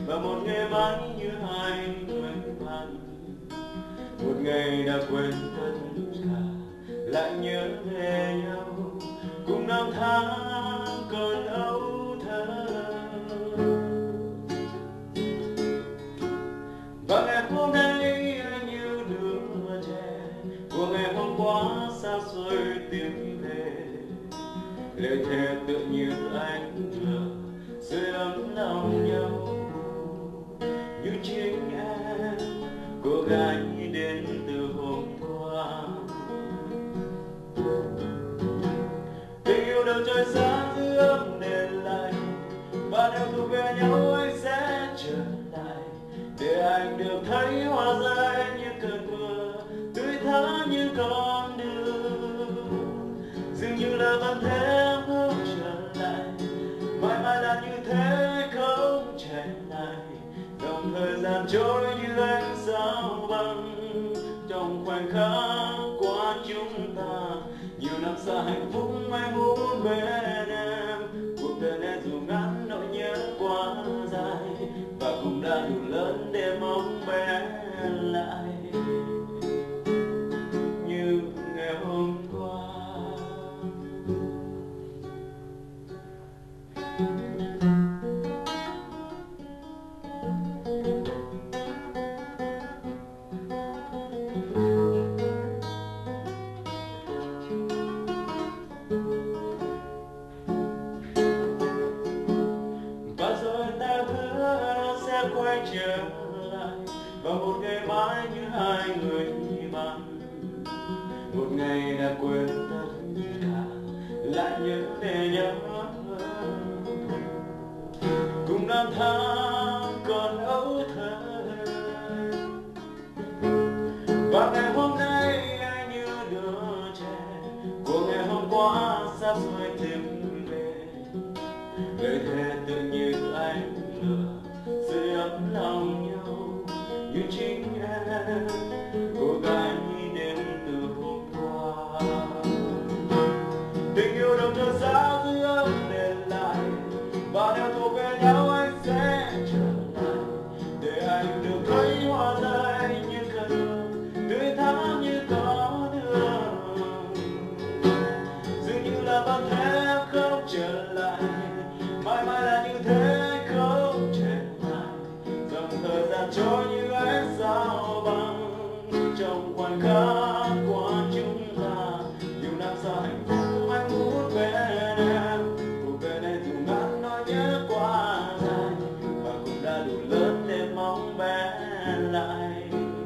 và một ngày mai như hai người bạn. Một ngày đã quên tất cả, lại nhớ về nhau cùng năm tháng còn âu thơ. Và ngày hôm nay anh như đứa trẻ của ngày hôm qua xa xôi tìm về. Lời thề tựa như ánh lửa sưởi ấm lòng nhau, như chính em cô gái đến từ hôm qua. Tình yêu đâu trôi xa giữa ấm đèn lạnh, và nếu thuộc về nhau anh sẽ trở lại để anh được thấy hoa rơi như cơn mưa, tươi thắm như con đường. Dường như là vẫn thế em không trở lại, mãi mãi là như thế không trở lại. Dòng thời gian trôi như ánh sao băng trong khoảnh khắc qua chúng ta. Nhiều năm xa hạnh phúc anh muốn bên em, cuộc đời này dù ngắn nỗi nhớ quá dài, và cũng đã đủ lớn để mong bé lại như ngày hôm qua. Và rồi ta hứa nó sẽ quay trở lại vào một ngày mai như hai người bạn. Một ngày đã quên tất cả, lại nhớ về nhau cùng năm tháng còn âu thơ. Và ngày hôm nay anh như đứa trẻ của ngày hôm qua xa xôi tìm về. Lời thề tựa như ánh lửa sưởi ấm lòng nhau, như chính em cô gái đến từ hôm qua. Tình yêu đâu trôi xa giữa ấm đèn lại, và nếu thuộc về nhau anh sẽ trở lại để anh được thấy hoa rơi như cơn mưa, tươi thắm như có đường. Dường như là vẫn thế em không trở lại, mãi mãi là như thế không trở lại. Dòng thời gian trôi như ánh sao băng trong khoảnh khắc qua chúng ta. Nhiều năm xa hạnh phúc anh muốn bên em, cuộc đời này dù ngắn nỗi nhớ quá dài, và cũng đã đủ lớn để mong bé lại.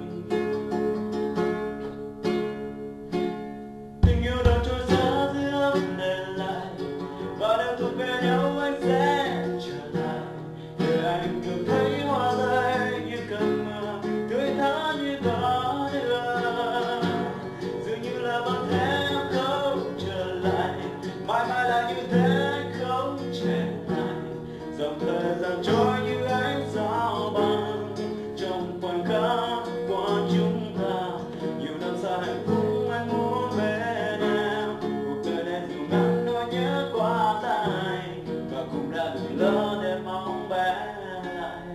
Tình yêu đâu trôi xa giữa đèn lại, và nếu thuộc về nhau anh sẽ trở lại để anh được thấy hoa rơi như cơn mưa, tươi thắm như có đường. Dường như là vẫn thế em không trở lại, mãi mãi là như thế anh không trở lại. Dòng thời gian trôi như ánh sao băng trong khoảnh khắc qua chúng ta. Nhiều năm xa hạnh phúc anh muốn bên em, cuộc đời này dù ngắn nỗi nhớ quá dài, và cũng đã đủ lớn để mong bé lại.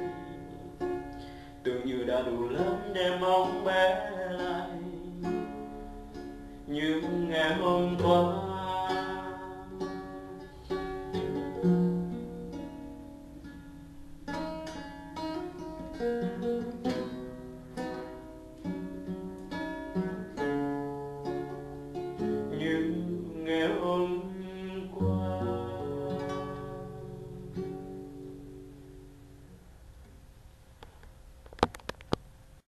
Tưởng như đã đủ lớn để mong bé lại như ngày hôm qua.